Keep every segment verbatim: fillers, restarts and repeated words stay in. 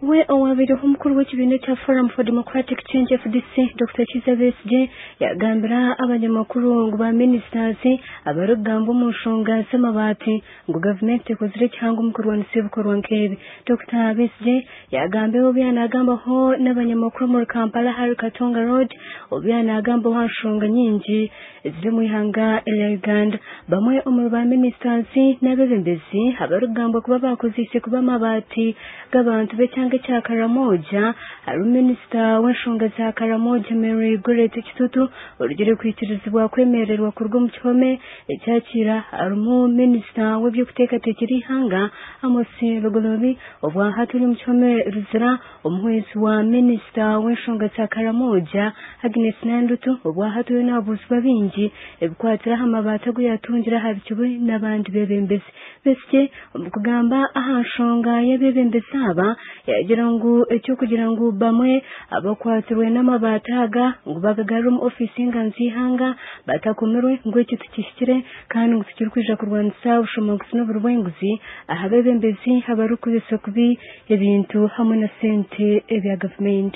we owabiri umukuru w'ikibindo cya Forum for Democratic Change F D C Doctor Kiiza Besigye yagambira abanyamakuru ngo ba ministers abarugamba mu nshonga z'amabati ngo government ikozire cyangwa umukuru wa nsibe ko nkebe. Doctor Besigye yagambe obyanagamba ho n'abanyamakuru muri Kampala hari Katonga Road obyanagamba ho nshonga nyingi ziri mu ihanga ya Uganda. Bamwe umuru ba ministers n'abebembezi abarugamba kuba bakozise kuba amabati g'abantu be cyangwa cya Karamoja. Ari minister w'inshonga za Karamoja Mary Gorete Kitutu urugero kwitirizwa kwemererwa kurwo mu cyome cyakira. Ari mu minister w'ibyo kutekatekera ihanga Amosi Rugolobi obwa haturi mu cyome ruzira umuhwezi wa minister w'inshonga za Karamoja Agnes Nandutu obwa haturi n'abuzwa bingi ebikwatira amabata guyatungira habikiwe n'abandi bebembezi. Besigye umukugamba ahanshonga y'abebembezi aba yagira ngo ecyo kugira ngo bamwe abakwatirwe n'amabataga ngo bagagara mu office nganzi hanga batakomerwe ngo icyo tukishikire kandi ngo tukiri kwija kurwanisa ushomogusi n'uburwenguzi ahabebembezi habarukubise kubi ebintu hamwe na sente ebya government.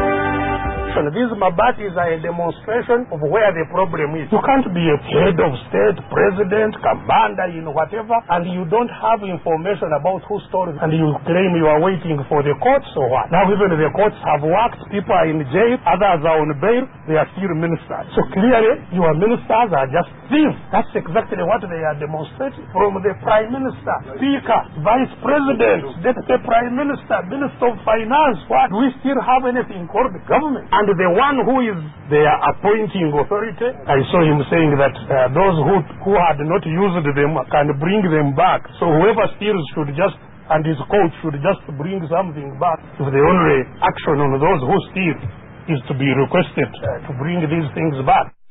These mabatis are a demonstration of where the problem is. You can't be a head of state, president, commander, you know, whatever, and you don't have information about who stole it, and you claim you are waiting for the courts or what. Now even the courts have worked, people are in jail, others are on bail, they are still ministers. So clearly, your ministers are just thieves. That's exactly what they are demonstrating. From the prime minister, speaker, vice president, deputy prime minister, minister of finance, what? Do we still have anything called government? And the one who is their appointing authority, I saw him saying that uh, those who, who had not used them can bring them back. So whoever steals should just, and his coach should just bring something back. If the only action on those who steal is to be requested uh, to bring these things back.